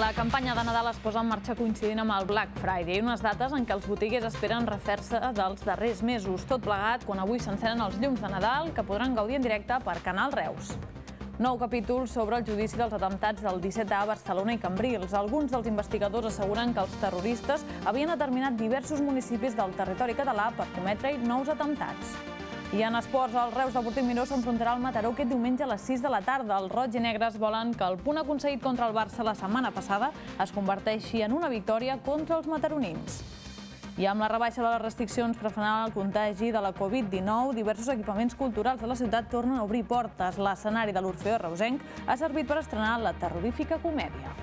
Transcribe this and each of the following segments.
La campanya de Nadal es posa en marxa coincidint amb el Black Friday, unes dates en què els botiguers esperen refer-se dels darrers mesos. Tot plegat quan avui s'encenen els llums de Nadal, que podran gaudir en directe per Canal Reus. Nou capítol sobre el judici dels atemptats del 17A a Barcelona i Cambrils. Alguns dels investigadors asseguren que els terroristes havien determinat diversos municipis del territori català per cometre-hi nous atemptats. I en esports, el Reus Deportiu Miró s'enfrontarà al Mataró aquest diumenge a les 6 de la tarda. Els roig i negres volen que el punt aconseguit contra el Barça la setmana passada es converteixi en una victòria contra els mataronins. I amb la rebaixa de les restriccions per frenar el contagi de la Covid-19, diversos equipaments culturals de la ciutat tornen a obrir portes. L'escenari de l'Orfeó reusenc ha servit per estrenar la terrorífica comèdia.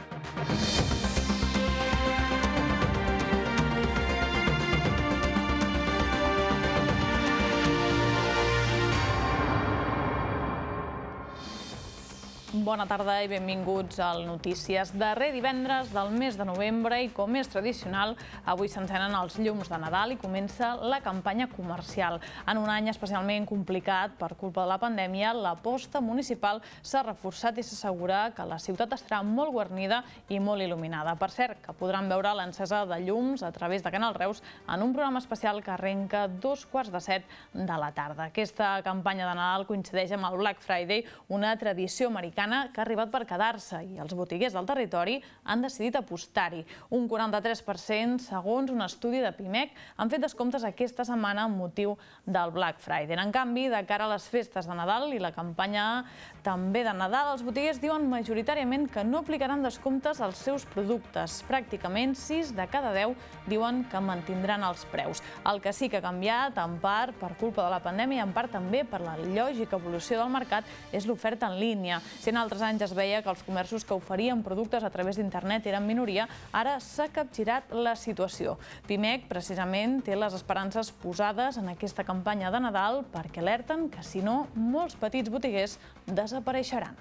Bona tarda i benvinguts al Notícies. Darrer divendres del mes de novembre i, com és tradicional, avui s'encenen els llums de Nadal i comença la campanya comercial. En un any especialment complicat per culpa de la pandèmia, l'aposta municipal s'ha reforçat i s'assegura que la ciutat estarà molt guarnida i molt il·luminada. Per cert, que podran veure l'encesa de llums a través de Canal Reus en un programa especial que arrenca a 6:45 de la tarda. Aquesta campanya de Nadal coincideix amb el Black Friday, una tradició americana que ha arribat per quedar-se i els botiguers del territori han decidit apostar-hi. Un 43%, segons un estudi de PIMEC, han fet descomptes aquesta setmana amb motiu del Black Friday. En canvi, de cara a les festes de Nadal i la campanya també de Nadal, els botiguers diuen majoritàriament que no aplicaran descomptes als seus productes. Pràcticament 6 de cada 10 diuen que mantindran els preus. El que sí que ha canviat, en part per culpa de la pandèmia i en part també per la lògica evolució del mercat, és l'oferta en línia. Si en altres anys es veia que els comerços que oferien productes a través d'internet eren minoria, ara s'ha capgirat la situació. PIMEC, precisament, té les esperances posades en aquesta campanya de Nadal perquè alerten que, si no, molts petits botiguers desapareixeran.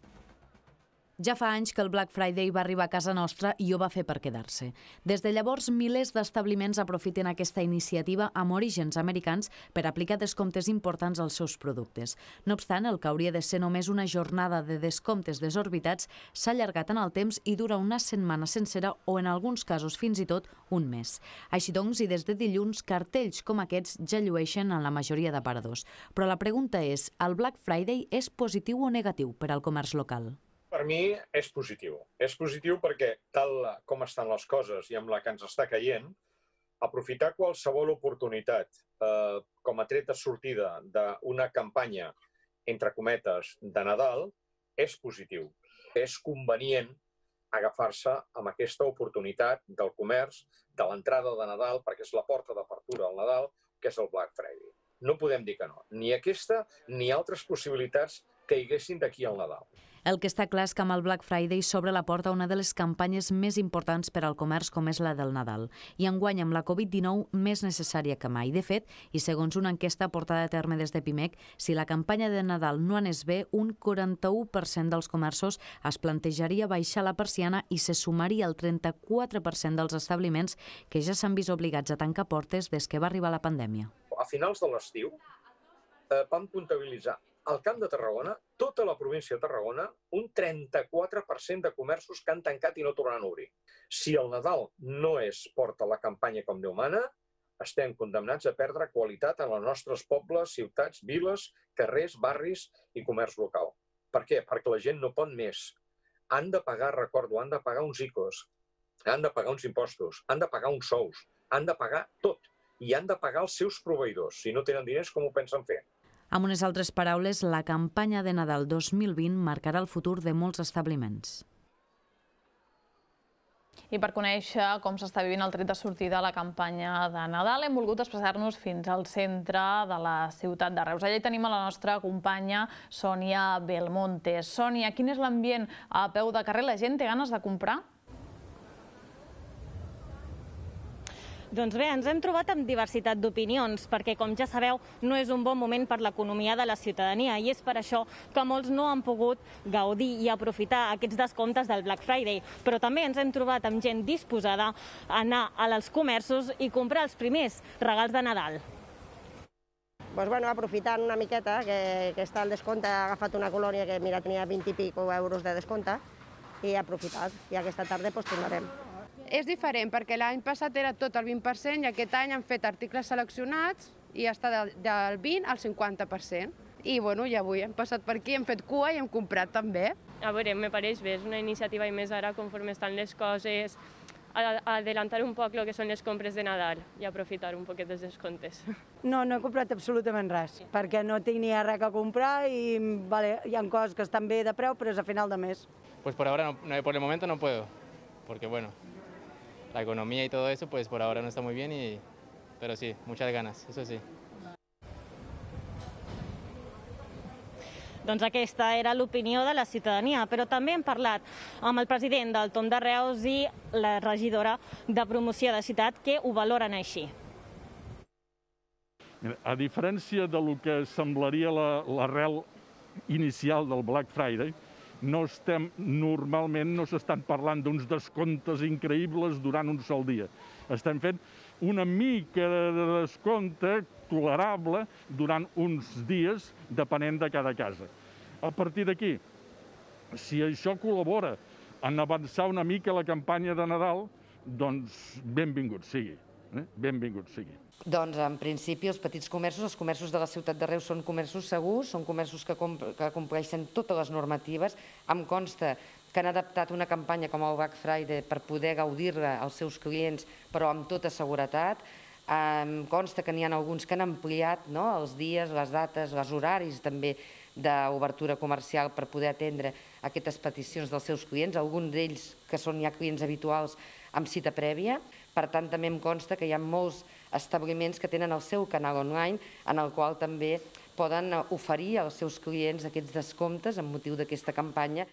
Ja fa anys que el Black Friday va arribar a casa nostra i ho va fer per quedar-se. Des de llavors, milers d'establiments aprofiten aquesta iniciativa amb orígens americans per aplicar descomptes importants als seus productes. No obstant, el que hauria de ser només una jornada de descomptes desorbitats s'ha allargat en el temps i dura una setmana sencera o, en alguns casos, fins i tot un mes. Així doncs, i des de dilluns, cartells com aquests ja llueixen en la majoria d'aparadors. Però la pregunta és, el Black Friday és positiu o negatiu per al comerç local? Per mi és positiu. És positiu perquè, tal com estan les coses i amb la que ens està caient, aprofitar qualsevol oportunitat com a tret de sortida d'una campanya, entre cometes, de Nadal, és positiu. És convenient agafar-se amb aquesta oportunitat del comerç, de l'entrada de Nadal, perquè és la porta d'apertura al Nadal, que és el Black Friday. No podem dir que no. Ni aquesta ni altres possibilitats que hi haguessin d'aquí al Nadal. El que està clar és que amb el Black Friday s'obre la porta a una de les campanyes més importants per al comerç, com és la del Nadal. I enguany, amb la Covid-19, més necessària que mai. De fet, i segons una enquesta portada a terme des de PIMEC, si la campanya de Nadal no anés bé, un 41% dels comerços es plantejaria baixar la persiana i se sumaria al 34% dels establiments que ja s'han vist obligats a tancar portes des que va arribar la pandèmia. A finals de l'estiu vam comptabilitzar al Camp de Tarragona, tota la província de Tarragona, un 34% de comerços que han tancat i no tornaran a obrir. Si el Nadal no es porta la campanya com Déu mana, estem condemnats a perdre qualitat en els nostres pobles, ciutats, viles, carrers, barris i comerç local. Per què? Perquè la gent no pot més. Han de pagar, recordo, han de pagar uns ICOs, han de pagar uns impostos, han de pagar uns sous, han de pagar tot i han de pagar els seus proveïdors. Si no tenen diners, com ho pensen fer? Amb unes altres paraules, la campanya de Nadal 2020 marcarà el futur de molts establiments. I per conèixer com s'està vivint el tret de sortida a la campanya de Nadal, hem volgut desplaçar-nos fins al centre de la ciutat de Reus. Allà hi tenim a la nostra companya Sònia Belmonte. Sònia, quin és l'ambient a peu de carrer? La gent té ganes de comprar? Doncs bé, ens hem trobat amb diversitat d'opinions, perquè, com ja sabeu, no és un bon moment per l'economia de la ciutadania i és per això que molts no han pogut gaudir i aprofitar aquests descomptes del Black Friday. Però també ens hem trobat amb gent disposada a anar als comerços i comprar els primers regals de Nadal. Doncs bueno, aprofitant una miqueta que està el descompte, he agafat una colònia que mira tenia 20 i pico euros de descompte i aprofitar. I aquesta tarda tornarem. És diferent, perquè l'any passat era tot el 20% i aquest any han fet articles seleccionats i està del 20 al 50%. I i avui hem passat per aquí, hem fet cua i hem comprat també. A veure, me pareix bé, és una iniciativa i més ara conforme estan les coses, adelantar un poc el que són les compres de Nadal i aprofitar un poquet dels descomptes. No, no he comprat absolutament res, perquè no tinc ni res a comprar i hi ha coses que estan bé de preu, però és a final de mes. Pues por ahora, por el momento no puedo, porque bueno, la economía y todo eso, pues por ahora no está muy bien, pero sí, muchas ganas, eso sí. Doncs aquesta era l'opinió de la ciutadania, però també hem parlat amb el president del Tom de Reus i la regidora de promoció de ciutat, que ho valoren així. A diferència del que semblaria l'arrel inicial del Black Friday, normalment no s'estan parlant d'uns descomptes increïbles durant un sol dia. Estem fent una mica de descompte tolerable durant uns dies, depenent de cada casa. A partir d'aquí, si això col·labora en avançar una mica la campanya de Nadal, doncs benvingut sigui. Benvingut sigui. Doncs, en principi, els petits comerços, els comerços de la ciutat de Reus són comerços segurs, són comerços que compleixen totes les normatives. Em consta que han adaptat una campanya com el Black Friday per poder gaudir-la als seus clients, però amb tota seguretat. Em consta que n'hi ha alguns que han ampliat els dies, les dates, els horaris també d'obertura comercial per poder atendre aquestes peticions dels seus clients, alguns d'ells que són ja clients habituals amb cita prèvia. Per tant, també em consta que hi ha molts establiments que tenen el seu canal online en el qual també poden oferir als seus clients aquests descomptes amb motiu d'aquesta campanya.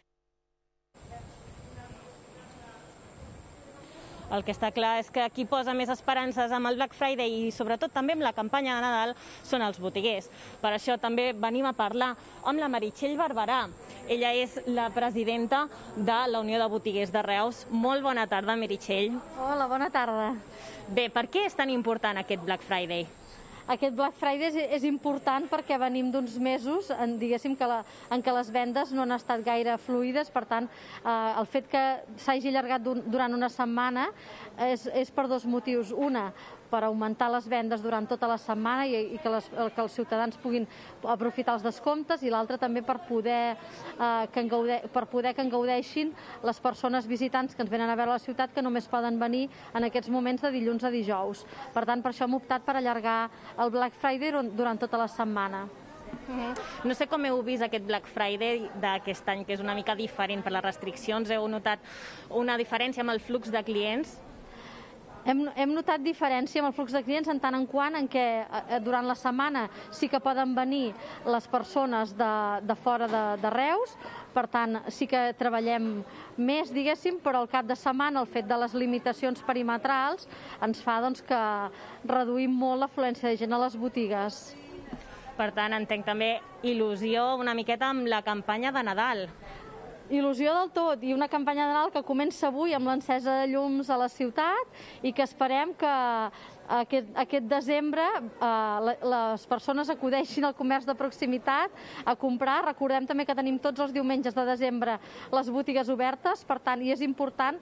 El que està clar és que qui posa més esperances amb el Black Friday i sobretot també amb la campanya de Nadal són els botiguers. Per això també venim a parlar amb la Meritxell Barberà. Ella és la presidenta de la Unió de Botiguers de Reus. Molt bona tarda, Meritxell. Hola, bona tarda. Bé, per què és tan important aquest Black Friday? Aquest Black Friday és important perquè venim d'uns mesos, diguéssim, en què les vendes no han estat gaire fluides. Per tant, el fet que s'hagi allargat durant una setmana és per dos motius. Una, per augmentar les vendes durant tota la setmana i que els ciutadans puguin aprofitar els descomptes, i l'altra també per poder que en gaudeixin les persones visitants que ens venen a veure la ciutat, que només poden venir en aquests moments de dilluns a dijous. Per tant, per això hem optat per allargar el Black Friday durant tota la setmana. No sé com heu vist aquest Black Friday d'aquest any, que és una mica diferent per les restriccions. Heu notat una diferència amb el flux de clients? Hem notat diferència amb el flux de clients en tant en quant en què durant la setmana sí que poden venir les persones de fora de Reus. Per tant, sí que treballem més, diguéssim, però al cap de setmana el fet de les limitacions perimetrals ens fa que reduïm molt l'afluència de gent a les botigues. Per tant, entenc també il·lusió una miqueta amb la campanya de Nadal. Il·lusió del tot, i una campanya de Nadal que comença avui amb l'encesa de llums a la ciutat i que esperem que aquest desembre les persones acudeixin al comerç de proximitat a comprar. Recordem també que tenim tots els diumenges de desembre les botigues obertes, per tant, i és important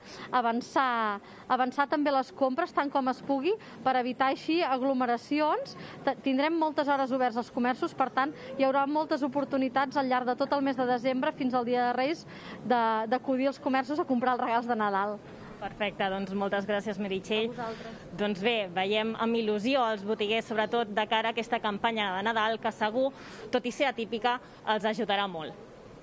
avançar també les compres tant com es pugui per evitar així aglomeracions. Tindrem moltes hores oberts als comerços, per tant, hi haurà moltes oportunitats al llarg de tot el mes de desembre fins al dia de Reis d'acudir als comerços a comprar els regals de Nadal. Perfecte, doncs moltes gràcies, Meritxell. Doncs bé, veiem amb il·lusió els botiguers, sobretot de cara a aquesta campanya de Nadal, que segur, tot i ser atípica, els ajudarà molt.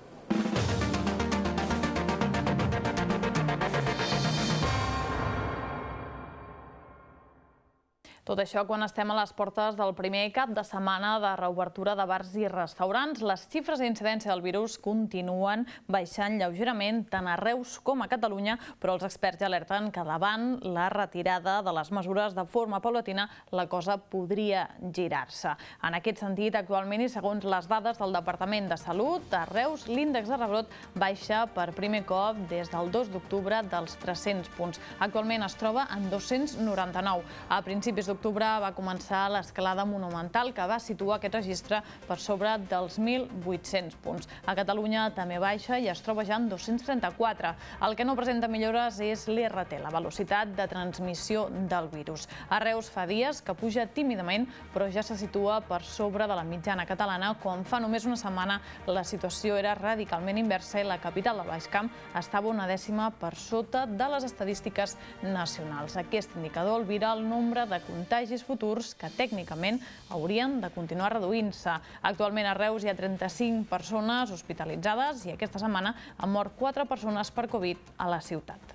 Tot això quan estem a les portes del primer cap de setmana de reobertura de bars i restaurants. Les xifres d'incidència del virus continuen baixant lleugerament tant a Reus com a Catalunya, però els experts ja alerten que davant la retirada de les mesures de forma paulatina la cosa podria girar-se. En aquest sentit, actualment i segons les dades del Departament de Salut, a Reus l'índex de rebrot baixa per primer cop des del 2 d'octubre dels 300 punts. Actualment es troba en 299. A principis d'octubre d'octubre va començar l'escalada monumental que va situar aquest registre per sobre dels 1.800 punts. A Catalunya també baixa i es troba ja en 234. El que no presenta millores és l'IRT, la velocitat de transmissió del virus. A Reus fa dies que puja tímidament, però ja se situa per sobre de la mitjana catalana, quan fa només una setmana la situació era radicalment inversa i la capital del Baix Camp estava una dècima per sota de les estadístiques nacionals. Aquest indicador albira el nombre de contagis futurs que tècnicament haurien de continuar reduint-se. Actualment a Reus hi ha 35 persones hospitalitzades i aquesta setmana han mort 4 persones per Covid a la ciutat.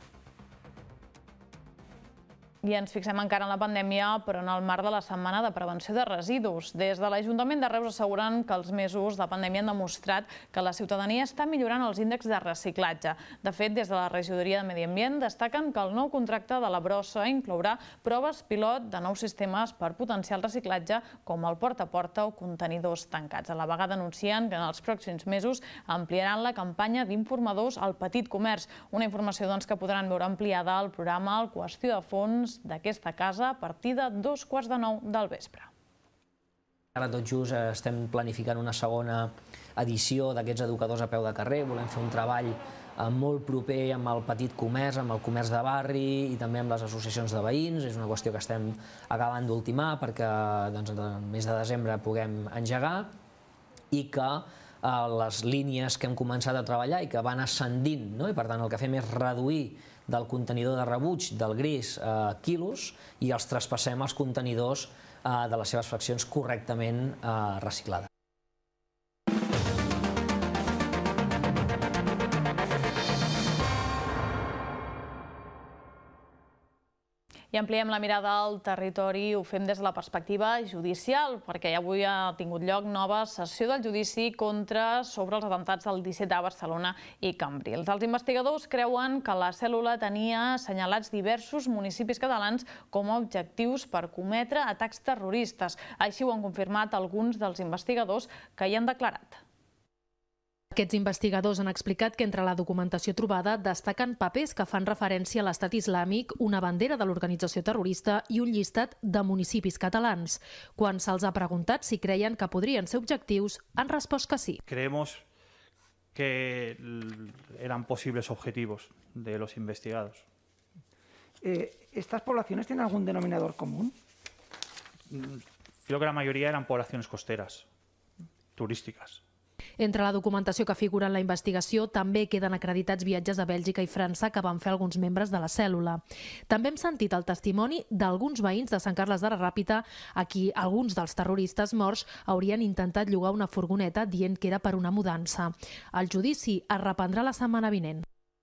I ens fixem encara en la pandèmia, però en el marc de la Setmana de Prevenció de Residus. Des de l'Ajuntament de Reus asseguren que els mesos de pandèmia han demostrat que la ciutadania està millorant els índexs de reciclatge. De fet, des de la Regidoria de Medi Ambient destaquen que el nou contracte de la brossa inclourà proves pilot de nous sistemes per potenciar el reciclatge, com el porta a porta o contenidors tancats. A la vegada anuncien que en els pròxims mesos ampliaran la campanya d'informadors al petit comerç, una informació que podran veure ampliada al programa El Qüestió de Fons d'aquesta casa a partir de 8:45 del vespre. Ara tot just estem planificant una segona edició d'aquests educadors a peu de carrer. Volem fer un treball molt proper amb el petit comerç, amb el comerç de barri i també amb les associacions de veïns. És una qüestió que estem acabant d'ultimar perquè el mes de desembre puguem engegar i que les línies que hem començat a treballar i que van ascendint, i per tant el que fem és reduir del contenidor de rebuig del gris quilos i els traspassem als contenidors de les seves fraccions correctament reciclades. I ampliem la mirada al territori, ho fem des de la perspectiva judicial, perquè avui ha tingut lloc nova sessió del judici sobre els atemptats del 17 a Barcelona i Cambrils. Els investigadors creuen que la cèl·lula tenia assenyalats diversos municipis catalans com a objectius per cometre atacs terroristes. Així ho han confirmat alguns dels investigadors que hi han declarat. Aquests investigadors han explicat que entre la documentació trobada destaquen papers que fan referència a l'Estat Islàmic, una bandera de l'organització terrorista i un llistat de municipis catalans. Quan se'ls ha preguntat si creien que podrien ser objectius, han respost que sí. Creemos que eran posibles objetivos de los investigados. ¿Estas poblaciones tienen algún denominador común? Creo que la mayoría eran poblaciones costeras, turísticas. Entre la documentació que figura en la investigació també queden acreditats viatges a Bèlgica i França que van fer alguns membres de la cèl·lula. També hem sentit el testimoni d'alguns veïns de Sant Carles de la Ràpita a qui alguns dels terroristes morts haurien intentat llogar una furgoneta dient que era per una mudança. El judici es reprendrà la setmana vinent.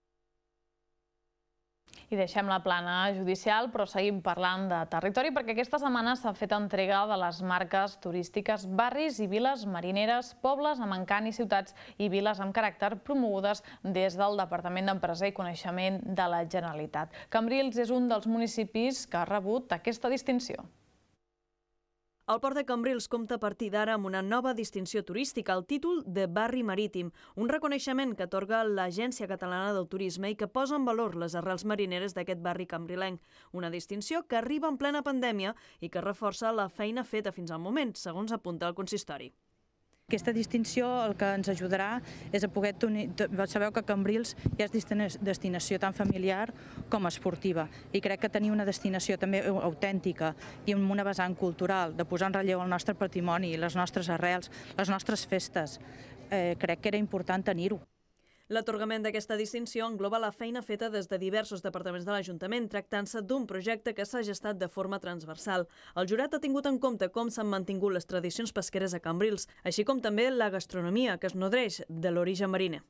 I deixem la plana judicial, però seguim parlant de territori perquè aquesta setmana s'ha fet entrega de les marques turístiques barris i viles marineres, pobles amb encant i ciutats i viles amb caràcter promogudes des del Departament d'Empresa i Coneixement de la Generalitat. Cambrils és un dels municipis que ha rebut aquesta distinció. El Port de Cambrils compta a partir d'ara amb una nova distinció turística, el títol de Barri Marítim, un reconeixement que atorga l'Agència Catalana del Turisme i que posa en valor les arrels marineres d'aquest barri cambrilenc. Una distinció que arriba en plena pandèmia i que reforça la feina feta fins al moment, segons apunta el consistori. Aquesta distinció el que ens ajudarà és a poder... Sabeu que Cambrils ja és destinació tan familiar com esportiva i crec que tenir una destinació també autèntica i amb una vessant cultural, de posar en relleu el nostre patrimoni, les nostres arrels, les nostres festes, crec que era important tenir-ho. L'atorgament d'aquesta distinció engloba la feina feta des de diversos departaments de l'Ajuntament, tractant-se d'un projecte que s'ha gestat de forma transversal. El jurat ha tingut en compte com s'han mantingut les tradicions pesqueres a Cambrils, així com també la gastronomia, que es nodreix de l'origen mariner.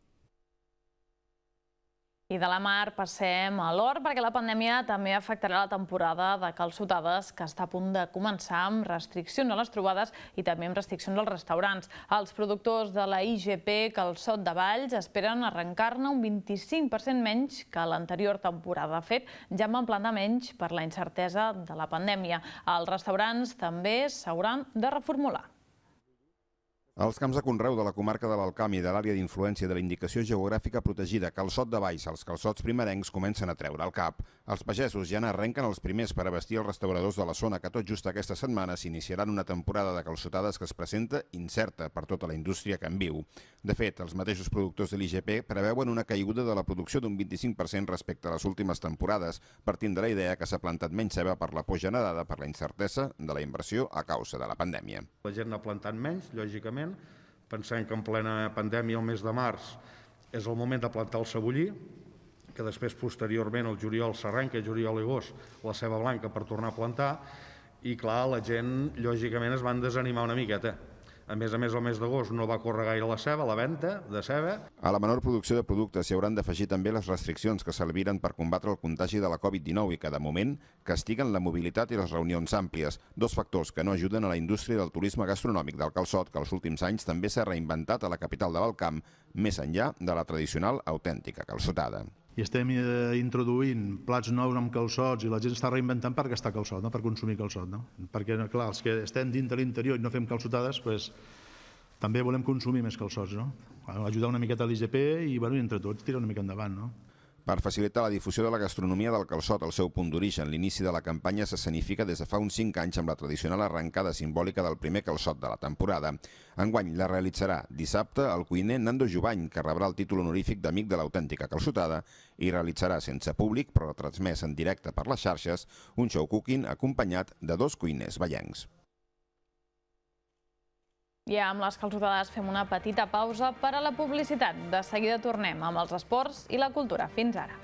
I de la mar passem a l'or perquè la pandèmia també afectarà la temporada de calçotades que està a punt de començar amb restriccions a les trobades i també amb restriccions als restaurants. Els productors de la IGP Calçot de Valls esperen arrencar-ne un 25% menys que l'anterior temporada. De fet, ja en van plantar menys per la incertesa de la pandèmia. Els restaurants també s'hauran de reformular. Els camps de conreu de la comarca de l'Alt Camp i de l'àrea d'influència de la indicació geogràfica protegida Calçot de Baix als calçots primerencs comencen a treure el cap. Els pagesos ja n'arrenquen els primers per abastir els restauradors de la zona que tot just aquesta setmana s'iniciaran una temporada de calçotades que es presenta incerta per tota la indústria que en viu. De fet, els mateixos productors de l'IGP preveuen una caiguda de la producció d'un 25% respecte a les últimes temporades, partint de la idea que s'ha plantat menys ceba per la por generada per la incertesa de la inversió a causa de la pandèmia. La gent n'ha plantat menys, lògicament. Pensem que en plena pandèmia, el mes de març, és el moment de plantar el cebollí, que després, posteriorment, el juliol s'arrenca, juliol i agost, la ceba blanca per tornar a plantar, i clar, la gent, lògicament, es van desanimar una miqueta. A més, el mes d'agost no va córrer gaire la ceba, la venda de ceba. A la menor producció de productes s'hi hauran d'afegir també les restriccions que s'albiren per combatre el contagi de la Covid-19 i que, de moment, castiguen la mobilitat i les reunions àmplies, dos factors que no ajuden a la indústria del turisme gastronòmic del calçot, que els últims anys també s'ha reinventat a la capital de l'Alt Camp, més enllà de la tradicional autèntica calçotada. I estem introduint plats nous amb calçots i la gent està reinventant per gastar calçot, per consumir calçot. Perquè, clar, els que estem dintre l'interior i no fem calçotades, també volem consumir més calçots, ajudar una miqueta a l'IGP i entre tots tirar una mica endavant. Per facilitar la difusió de la gastronomia del calçot al seu punt d'origen, l'inici de la campanya s'escenifica des de fa uns 5 anys amb la tradicional arrencada simbòlica del primer calçot de la temporada. Enguany la realitzarà dissabte el cuiner Nando Jubany, que rebrà el títol honorífic d'amic de l'autèntica calçotada, i realitzarà sense públic, però transmès en directe per les xarxes, un show cooking acompanyat de 2 cuiners vallencs. I amb les calçotades fem una petita pausa per a la publicitat. De seguida tornem amb els esports i la cultura. Fins ara.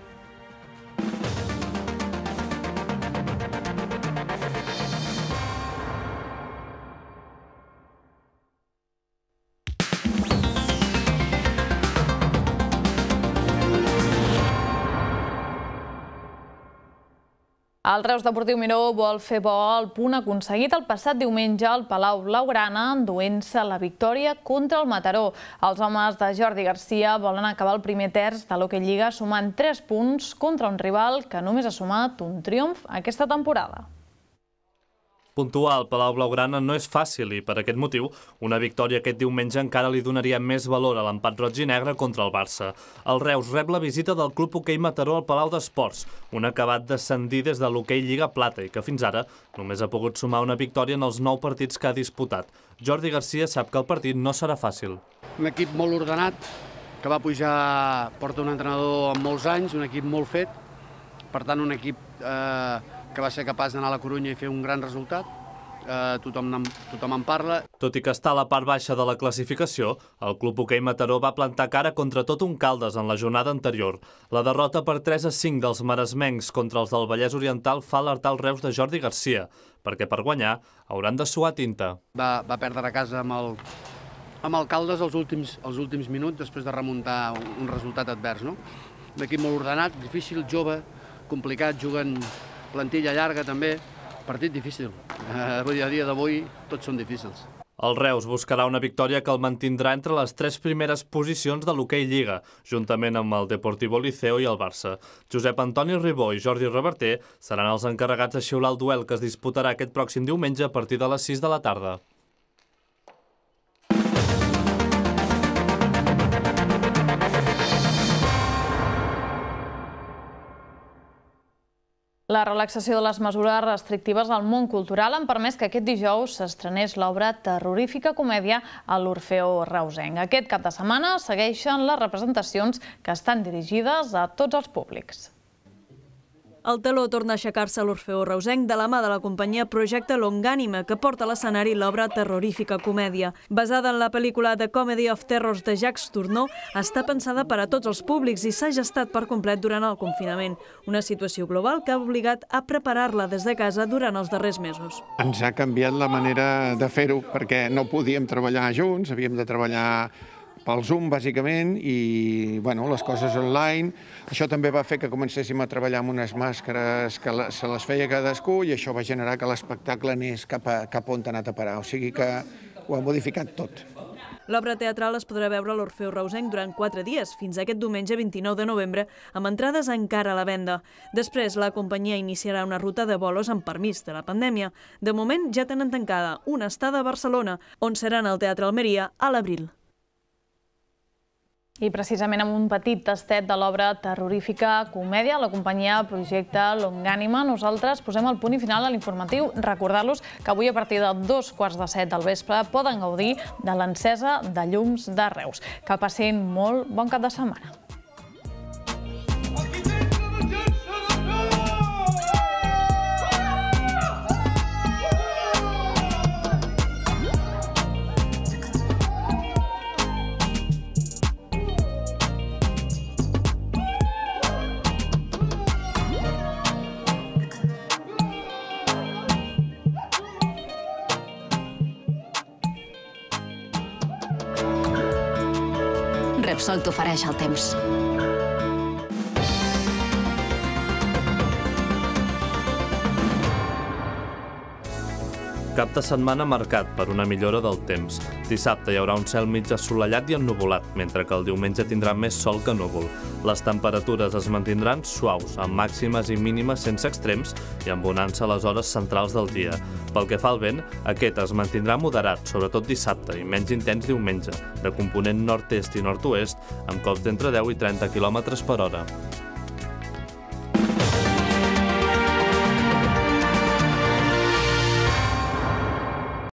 El Reus Deportiu Miró vol fer bo el punt aconseguit el passat diumenge al Palau Blaugrana, enduent-se la victòria contra el Mataró. Els homes de Jordi Garcia volen acabar el primer terç de l'Hockey Lliga sumant 3 punts contra un rival que només ha sumat un triomf aquesta temporada. Puntuar al Palau Blaugrana no és fàcil i, per aquest motiu, una victòria aquest diumenge encara li donaria més valor a l'empat roig i negre contra el Barça. El Reus rep la visita del Club Hoquei Mataró al Palau d'Esports, un acabat descendir des de l'Hoquei Lliga Plata i que fins ara només ha pogut sumar una victòria en els 9 partits que ha disputat. Jordi Garcia sap que el partit no serà fàcil. Un equip molt ordenat, que va pujar, porta un entrenador amb molts anys, un equip molt fet, per tant un equip que va ser capaç d'anar a la Corunya i fer un gran resultat. Tothom en parla. Tot i que està a la part baixa de la classificació, el Club Hoquei Mataró va plantar cara contra tot un Caldes en la jornada anterior. La derrota per 3-5 dels maresmencs contra els del Vallès Oriental fa alertar el Reus de Jordi Garcia, perquè per guanyar hauran de suar tinta. Va perdre a casa amb el Caldes els últims minuts després de remuntar un resultat advers. Un equip molt ordenat, difícil, jove, complicat, juguen plantilla llarga també. Partit difícil. A dia d'avui tots són difícils. El Reus buscarà una victòria que el mantindrà entre les 3 primeres posicions de l'Hoquei Lliga, juntament amb el Deportivo Liceo i el Barça. Josep Antoni Ribó i Jordi Reverter seran els encarregats de xiular el duel que es disputarà aquest pròxim diumenge a partir de les 6 de la tarda. La relaxació de les mesures restrictives al món cultural han permès que aquest dijous s'estrenés l'obra Terrorífica Comèdia a l'Orfeó Reusenc. Aquest cap de setmana segueixen les representacions que estan dirigides a tots els públics. El teló torna a aixecar-se a l'Orfeó Reusenc de la mà de la companyia Projecte Longànime, que porta a l'escenari l'obra Terrorífica Comèdia. Basada en la pel·lícula The Comedy of Terrors de Jacques Tourneur, està pensada per a tots els públics i s'ha gestat per complet durant el confinament. Una situació global que ha obligat a preparar-la des de casa durant els darrers mesos. Ens ha canviat la manera de fer-ho, perquè no podíem treballar junts, havíem de treballar pel Zoom, bàsicament, i les coses online. Això també va fer que comencéssim a treballar amb unes màscares que se les feia cadascú i això va generar que l'espectacle anés cap on ha anat a parar. O sigui que ho ha modificat tot. L'obra teatral es podrà veure a l'Orfeó Reusenc durant 4 dies, fins aquest diumenge 29 de novembre, amb entrades encara a la venda. Després, la companyia iniciarà una ruta de bolos amb permís de la pandèmia. De moment, ja tenen tancada una estada a Barcelona, on seran al Teatre Almeria a l'abril. I precisament amb un petit tastet de l'obra terrorífica Comèdia, la companyia Projecte Longànima, nosaltres posem el punt i final a l'informatiu. Recordar-los que avui a partir de 2:45 del vespre poden gaudir de l'encesa de llums de Reus. Que passin molt bon cap de setmana. Repsol t'ofereix el temps. Cap de setmana marcat per una millora del temps. Dissabte hi haurà un cel mig assolellat i ennuvolat, mentre que el diumenge tindrà més sol que núvol. Les temperatures es mantindran suaus, amb màximes i mínimes sense extrems i amb bonança a les hores centrals del dia. Pel que fa al vent, aquest es mantindrà moderat, sobretot dissabte, i menys intens diumenge, de component nord-est i nord-oest, amb cops d'entre 10 i 30 km per hora.